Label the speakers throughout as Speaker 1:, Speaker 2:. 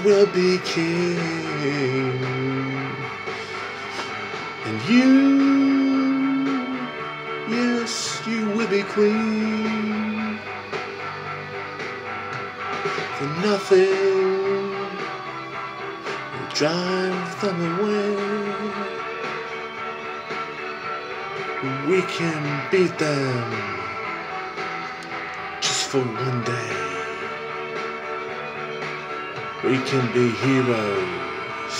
Speaker 1: will be king, and you, yes, you will be queen. For nothing will drive them away. We can beat them just for one day. We can be heroes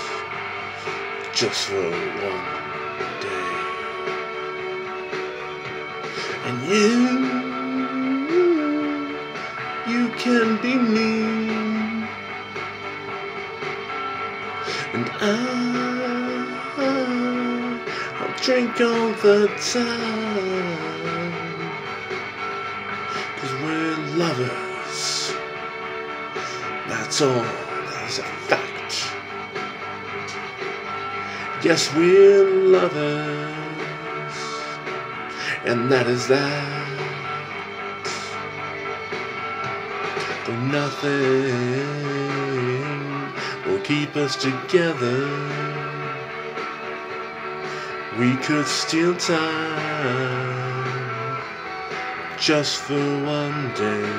Speaker 1: just for one day. And you can be me, and I'll drink all the time, 'cause we're lovers. That's all, that's a fact. Yes, we're lovers, and that is that. But nothing will keep us together. We could steal time just for one day.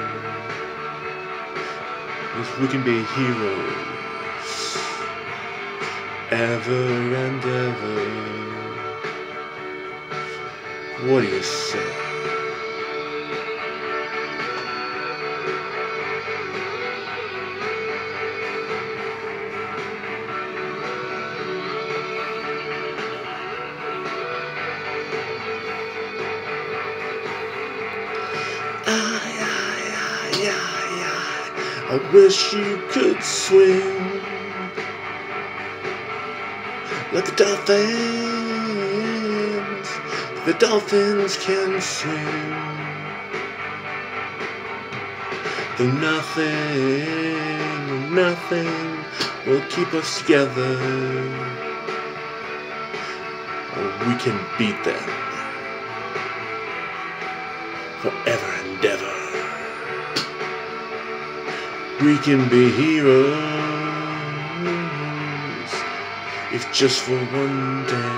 Speaker 1: If we can be heroes ever and ever. What do you say? I wish you could swim like the dolphins. The dolphins can swim. Though nothing will keep us together. Or we can beat them forever and ever. We can be heroes if just for one day.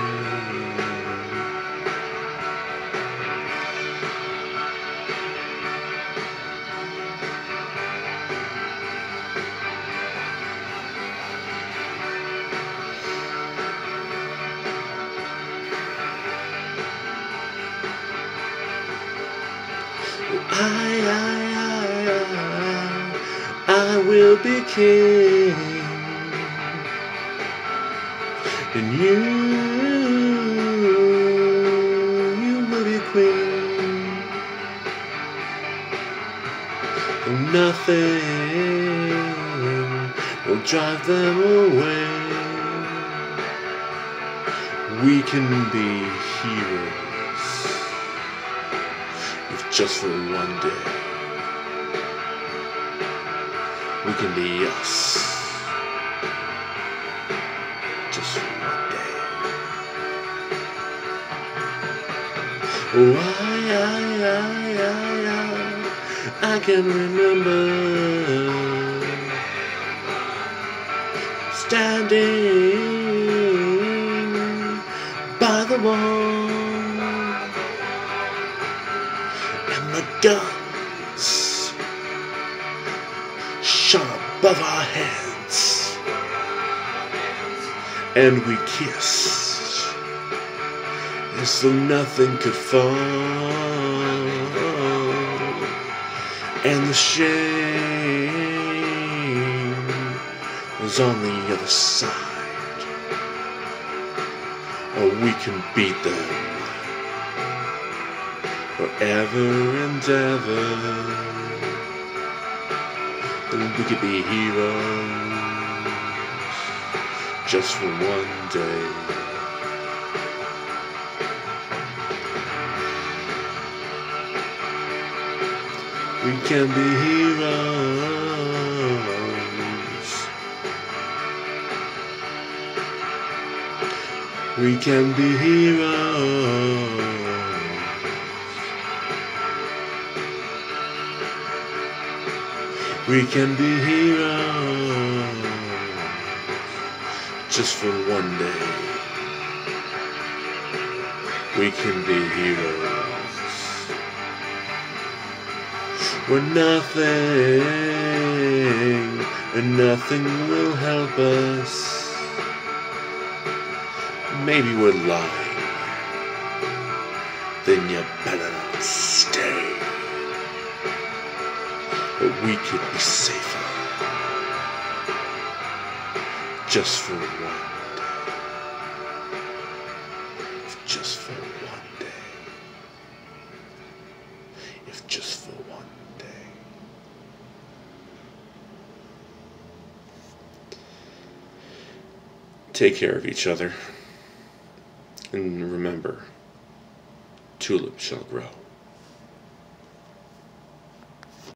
Speaker 1: I will be king, and you will be queen. And nothing will drive them away. We can be heroes if just for one day. We can be us, just for one day. Oh, I can remember standing by the wall, and the guns shot above our heads, and we kissed as though nothing could fall, and the shame was on the other side. Or we can beat them forever and ever. And we could be heroes just for one day. We can be heroes. We can be heroes. We can be heroes just for one day. We can be heroes. We're nothing, and nothing will help us. Maybe we're lying. Then you better not stay. But we could be safer just for one day. If just for one day. If just for one day. Take care of each other. And remember, tulips shall grow.